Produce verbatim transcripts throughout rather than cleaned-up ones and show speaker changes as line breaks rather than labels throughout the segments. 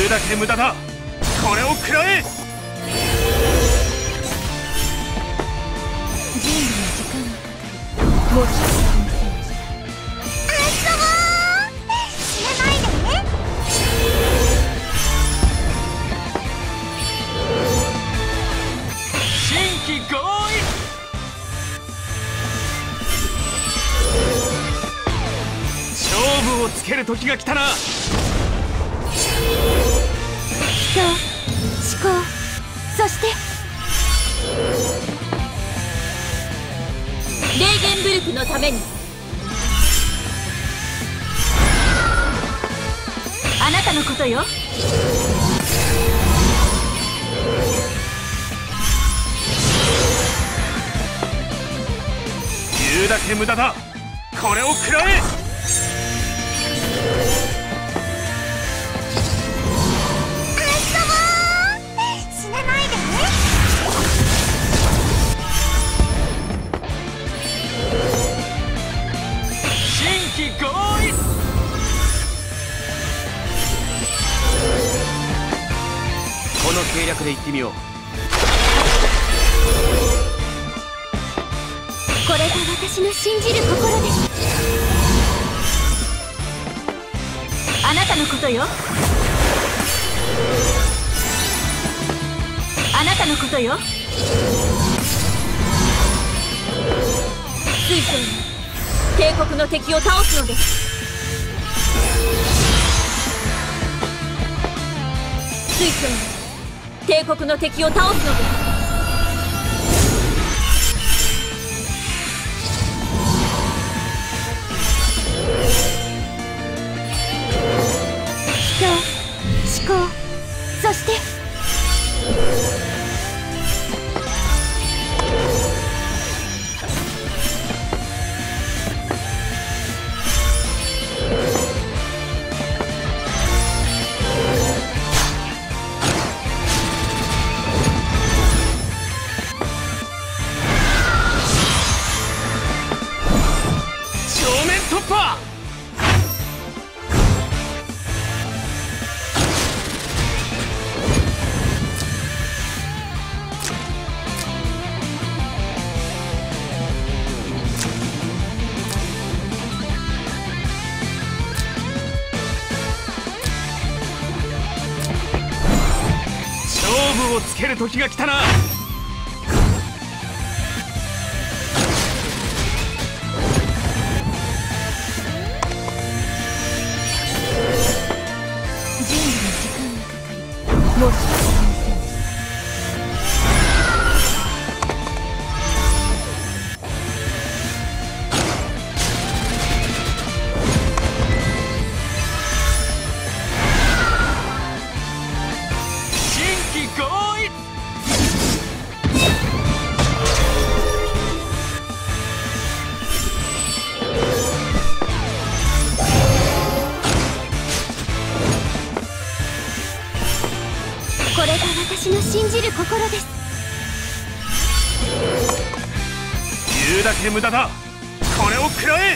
うだけ無駄だ。これを食らえ。
準備に時間がかかり申し訳ありませんでした。あそぼー、死なないでね。
新規合意。勝負をつける時が来たな。
人、思考、そしてレーゲンブルクのために。あなたのことよ。
言うだけ無駄だ。これを食らえ。この計略で行ってみよう。
これが私の信じる心です。あなたのことよ。あなたのことよ。水星に帝国の敵を倒すのです。水星に帝国の敵を倒すのです。人、思考、そして
勝負をつける時が来たな。
準備に時間がかかり申し訳ありませんでした。これが私の信じる心です。
言うだけ無駄だ。これを食らえ。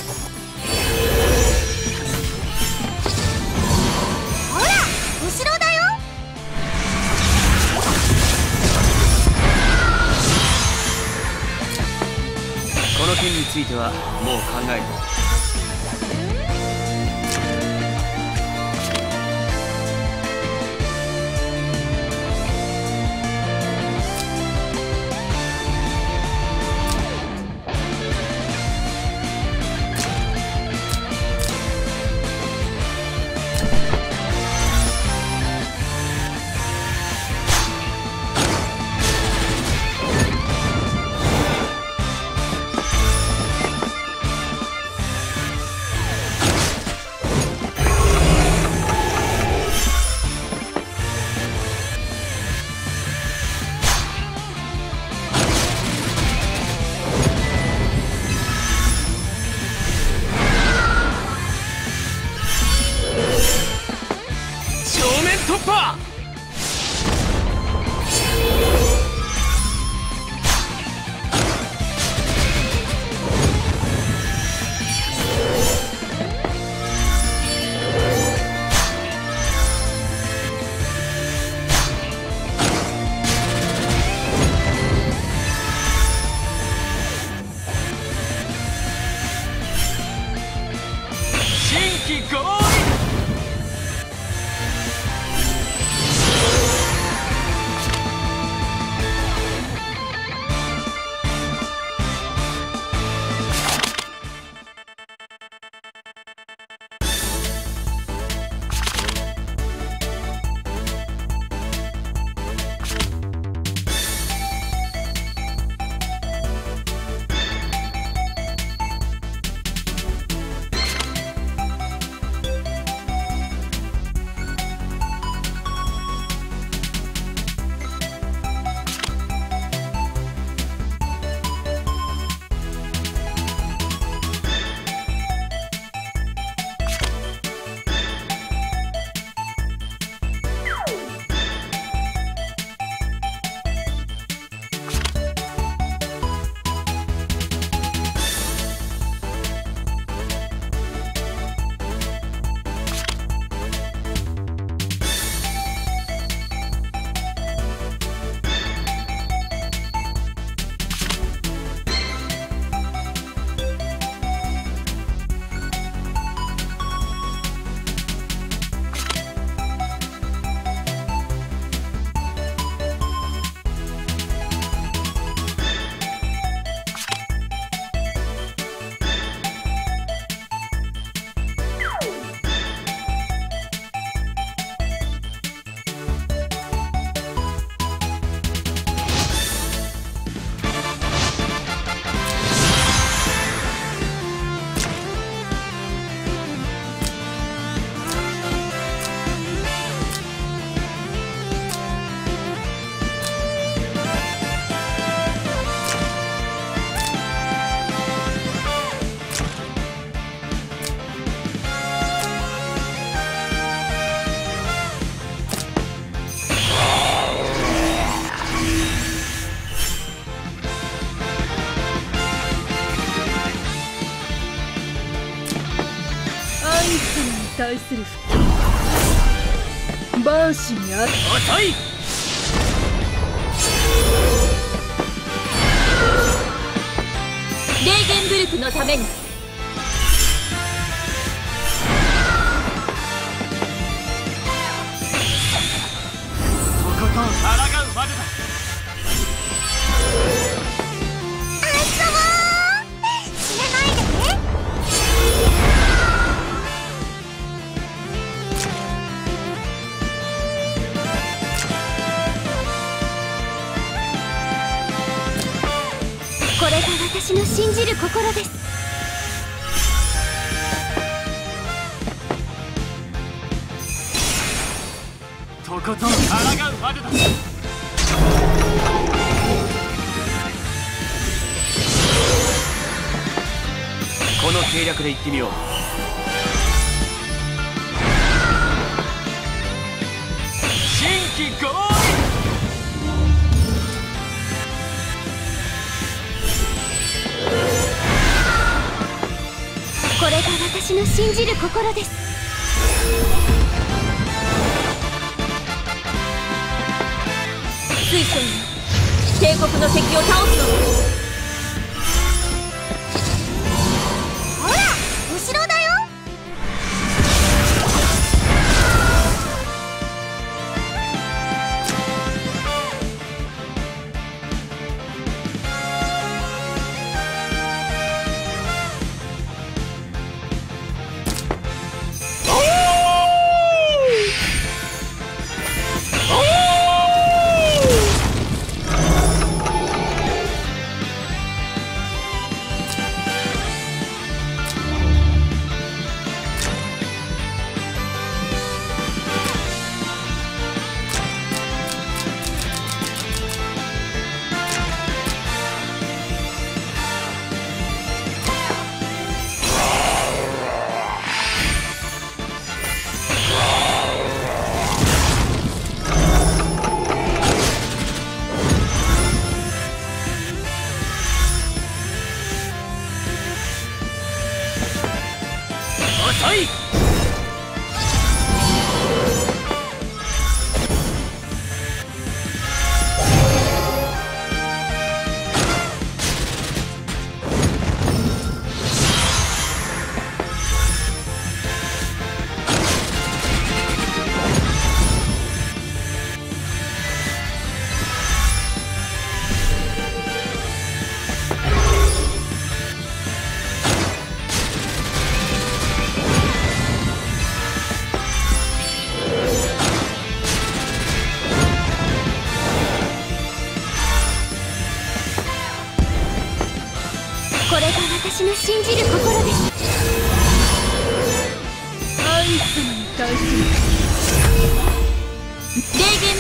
ほら、後ろだよ。
この件についてはもう考えた。 規合意。
対する万死にある。
遅い。
レーゲンブルクのために。
とことん抗うまでだ。
あそぼー。死なないでね。これが私の信じる心です。
とことん抗うまでだ。この計略で行ってみよう。新規合意。
これが私の信じる心です。水晶に帝国の敵を倒すのです。ほら後ろだよ。
遅い。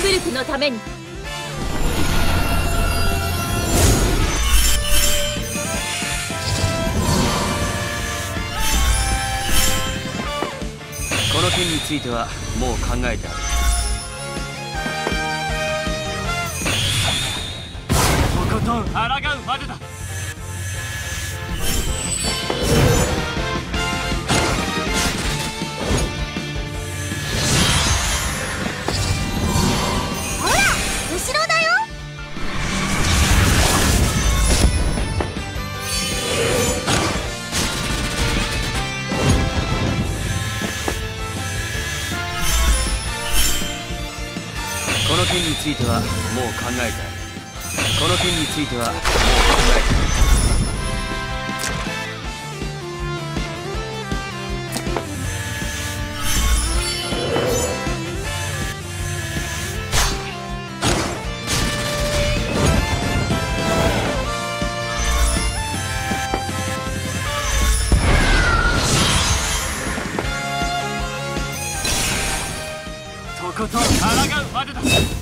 ンブルクのために。
この件についてはもう考えてある。とことん抗うまでだ。
ほら後ろだよ。
この件についてはもう考えてある。この件についてはもう考えてある。とことん抗うまでだ。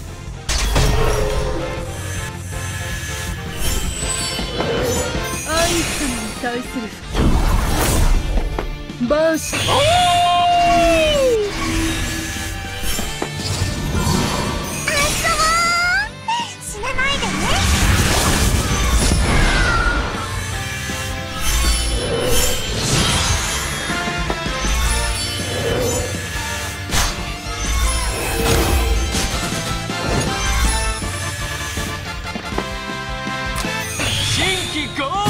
アイスに対するバーシ死なないでね。
新規合意。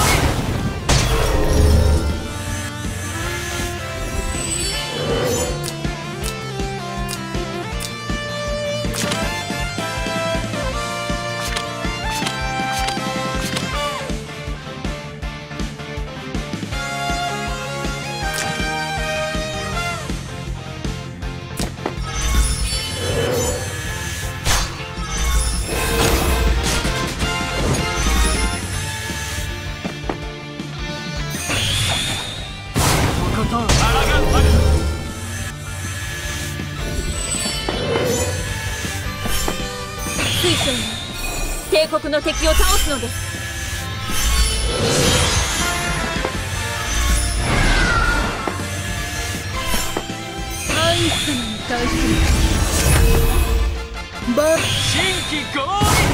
とことん抗うまでだ。
水晶に帝国の敵を倒すのです。アイスに対するバー
新規合意。